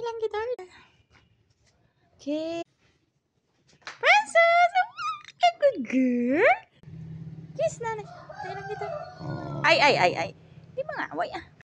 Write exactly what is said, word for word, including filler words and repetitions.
lang kita. Okay. Princess! Oh, good girl. Kiss na. Tay lang kita. Ay, ay, ay, ay. Di mga away ah.